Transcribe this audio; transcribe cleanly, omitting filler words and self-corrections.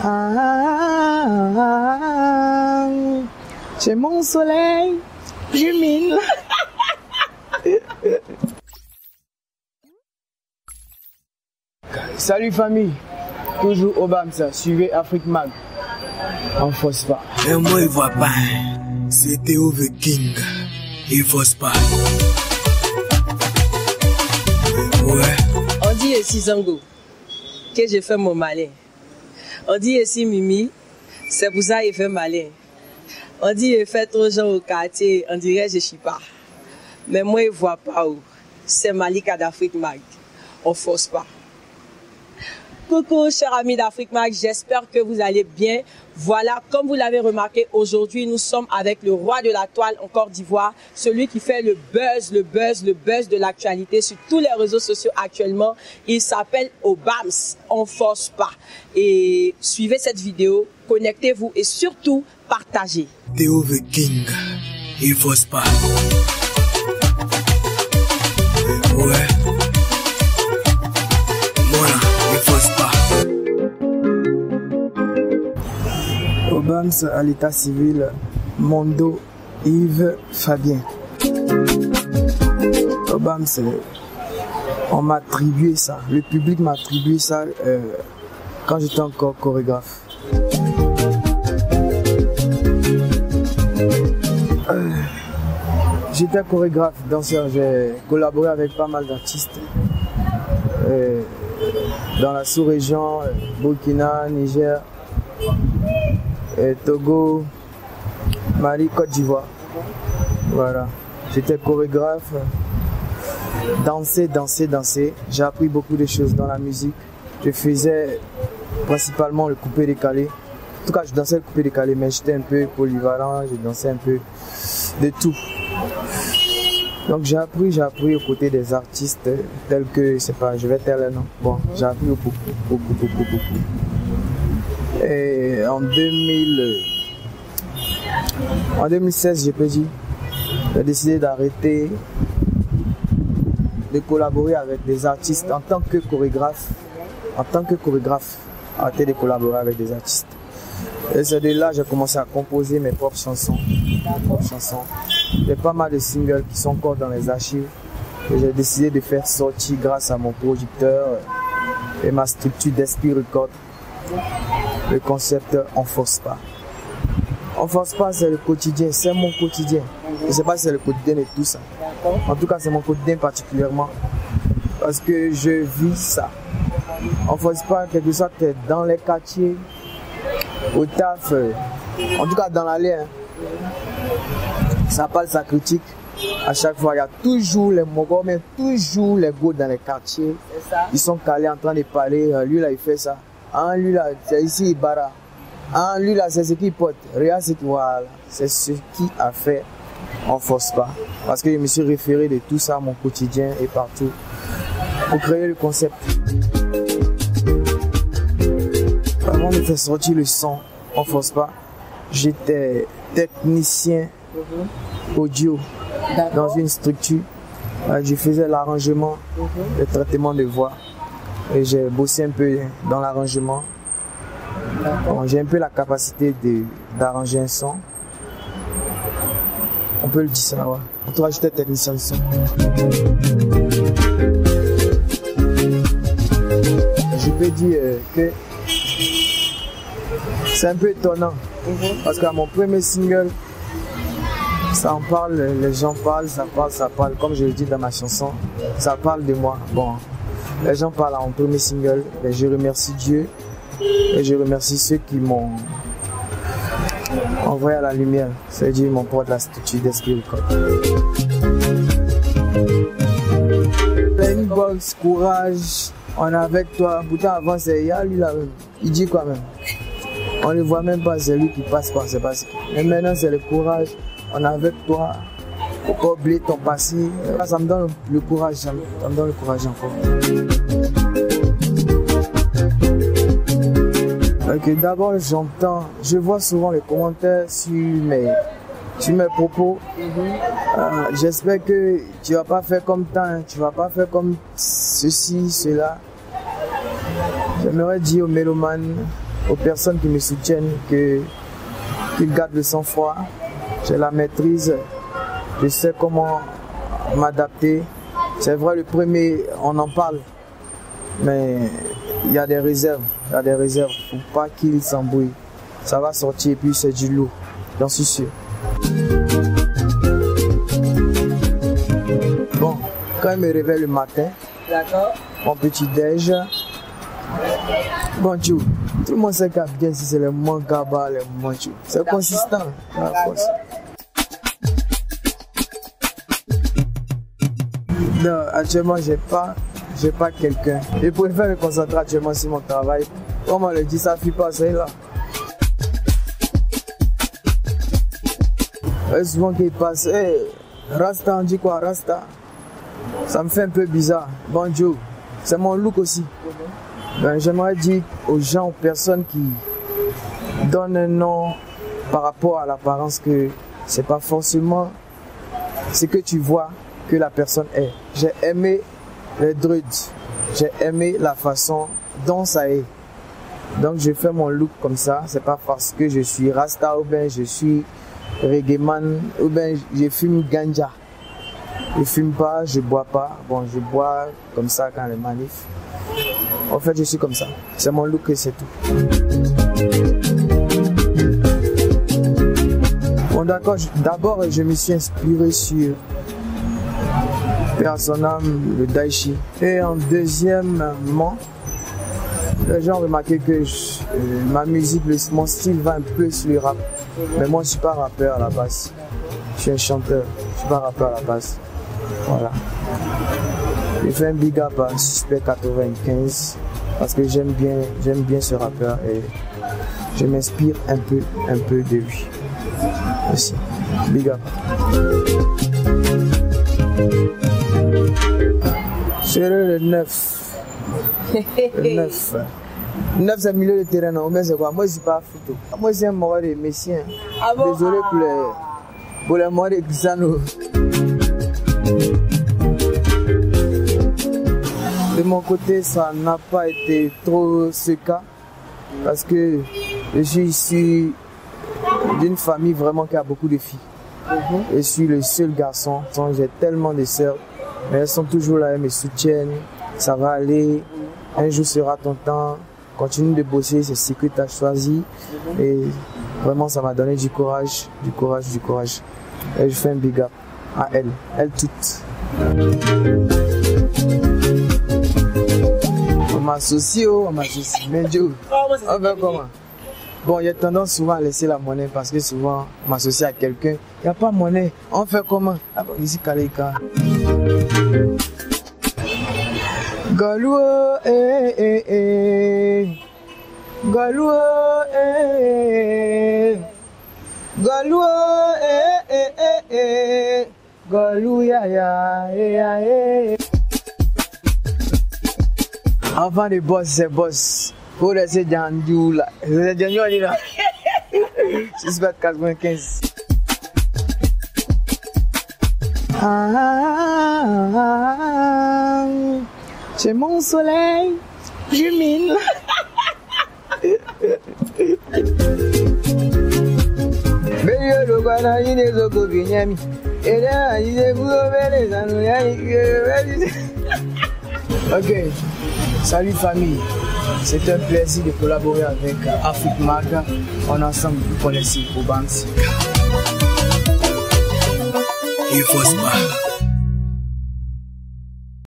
J'ai mon soleil, je mine. Salut famille, toujours au Bamsa, suivez Afrique Mag. On force pas. Et moi il voit pas, c'est Théo the King, il force pas. Ouais. On dit ici Zango, que j'ai fait mon malin. On dit ici Mimi, c'est pour ça qu'il fait malin. On dit il fait trop gens au quartier, on dirait je suis pas. Mais moi il voit pas où. C'est Malika d'Afrique Mag. On force pas. Coucou chers amis d'Afrique Mag, j'espère que vous allez bien. Voilà, comme vous l'avez remarqué, aujourd'hui nous sommes avec le roi de la toile en Côte d'Ivoire, celui qui fait le buzz de l'actualité sur tous les réseaux sociaux actuellement. Il s'appelle Obams, on force pas. Et suivez cette vidéo, connectez-vous et surtout partagez. Théo the King, il force pas. Ouais. Obams à l'état civil, Mondo Yves Fabien. Obams, on m'a attribué ça, le public m'a attribué ça quand j'étais encore chorégraphe. J'étais chorégraphe, danseur, j'ai collaboré avec pas mal d'artistes dans la sous-région, Burkina, Niger, Togo, Mali, Côte d'Ivoire. Voilà. J'étais chorégraphe, danser. J'ai appris beaucoup de choses dans la musique. Je faisais principalement le coupé-décalé. En tout cas, je dansais le coupé-décalé, mais j'étais un peu polyvalent, je dansais un peu de tout. Donc j'ai appris aux côtés des artistes tels que, c'est pas, je vais taire les noms. Bon, j'ai appris beaucoup. Et en 2016, j'ai décidé d'arrêter de collaborer avec des artistes en tant que chorégraphe. Arrêter de collaborer avec des artistes. Et c'est de là que j'ai commencé à composer mes propres chansons. Il y a pas mal de singles qui sont encore dans les archives que j'ai décidé de faire sortir grâce à mon producteur et ma structure d'Esprit Record. Le concept on force pas. On force pas, c'est le quotidien, c'est mon quotidien. Je ne sais pas si c'est le quotidien de tout ça. En tout cas, c'est mon quotidien particulièrement parce que je vis ça. On force pas, quelque soit que dans les quartiers, au taf, en tout cas dans l'allée. Ça parle, ça critique. À chaque fois, il y a toujours les mogos, mais toujours les gars dans les quartiers. Ils sont calés en train de parler. Lui là, il fait ça. Ah, lui là, c'est ici, il barra. Ah, lui là, c'est ce qu'il porte. Regarde ce qu'il voit là. C'est ce qui a fait. On force pas. Parce que je me suis référé de tout ça, mon quotidien et partout, pour créer le concept. Avant de faire sortir le son, on force pas. J'étais technicien audio dans une structure. Je faisais l'arrangement, le traitement de voix. Et j'ai bossé un peu dans l'arrangement. Bon, j'ai un peu la capacité d'arranger un son. On peut le dire ça, ouais. En tout cas, j'étais technicien de son. Je peux dire que c'est un peu étonnant. Parce qu'à mon premier single, ça en parle, les gens parlent, ça parle, comme je le dis dans ma chanson, ça parle de moi. Bon, les gens parlent à mon premier single, mais je remercie Dieu et je remercie ceux qui m'ont envoyé à la lumière, c'est-à-dire mon porte la structure d'Esprit Record. Inbox, courage, on est avec toi. Pourtant avant c'est Y'a lui là, il dit quoi même? On ne voit même pas, c'est lui qui passe par ses passés. Mais maintenant c'est le courage. On est avec toi, faut pas oublier ton passé. Ça me donne le courage, ça me donne le courage encore. Okay, d'abord je vois souvent les commentaires sur mes propos. J'espère que tu vas pas faire comme tant, tu vas pas faire comme ceci, cela. J'aimerais dire aux mélomanes aux personnes qui me soutiennent qu'ils gardent le sang-froid. J'ai la maîtrise, je sais comment m'adapter. C'est vrai, le premier, on en parle, mais il y a des réserves. Il y a des réserves. Il ne faut pas qu'il s'embrouille. Ça va sortir et puis c'est du lourd. J'en suis sûr. Bon, quand je me réveille le matin, mon petit déj. Bon, tout le monde sait qu'à bien si c'est le mangaba, le manchou. C'est consistant. Non, actuellement, j'ai pas quelqu'un. Je préfère me concentrer actuellement sur mon travail. Comme on le dit, ça ne fait pas ça là. Et souvent qu'il passe, hey, Rasta, on dit quoi, Rasta? Ça me fait un peu bizarre. Bonjour, c'est mon look aussi. Ben, j'aimerais dire aux gens, aux personnes qui donnent un nom par rapport à l'apparence que c'est pas forcément ce que tu vois que la personne est. J'ai aimé les druides, j'ai aimé la façon dont ça est. Donc je fais mon look comme ça, c'est pas parce que je suis Rasta ou bien je suis reggae man ou bien je fume ganja. Je fume pas, je bois pas. Bon, je bois comme ça quand les manifs. En fait, je suis comme ça. C'est mon look et c'est tout. Bon, d'accord. D'abord, je me suis inspiré sur Personam, le Daichi. Et en deuxièmement, les gens ont remarqué que ma musique, mon style va un peu sur le rap. Mais moi, je ne suis pas rappeur à la base. Je suis un chanteur. Je ne suis pas rappeur à la base. Voilà. Je fais un big up à Suspect 95 parce que j'aime bien ce rappeur et je m'inspire un peu de lui. Aussi. Big up. C'est le 9. Le 9. Le 9 c'est le milieu de terrain, non? Mais c'est quoi? Moi je ne suis pas photo. Moi c'est un mort de messien. Ah bon? Désolé pour les morts de Xano. De mon côté, ça n'a pas été trop ce cas parce que je suis issu d'une famille vraiment qui a beaucoup de filles. Je suis le seul garçon. J'ai tellement de sœurs, mais elles sont toujours là, elles me soutiennent. Ça va aller. Un jour sera ton temps. Continue de bosser, c'est ce que tu as choisi. Et vraiment, ça m'a donné du courage. Et je fais un big up à elles toutes. On m'associe, mais Dieu, on fait comment? Bon, il y a tendance souvent à laisser la monnaie parce que souvent, on m'associe à quelqu'un, il n'y a pas de monnaie, on fait comment? Ah bon, ici, Kaleka. Galou, Galou, Galou, Galou, ya. Avant de boss, c'est boss. Pour laisser Djandou là. C'est Djandou là. Suspect 95. C'est mon soleil, je mine. Ok, salut famille. C'est un plaisir de collaborer avec Afrique Mag. On est ensemble, vous connaissez Banks. Il faut se battre.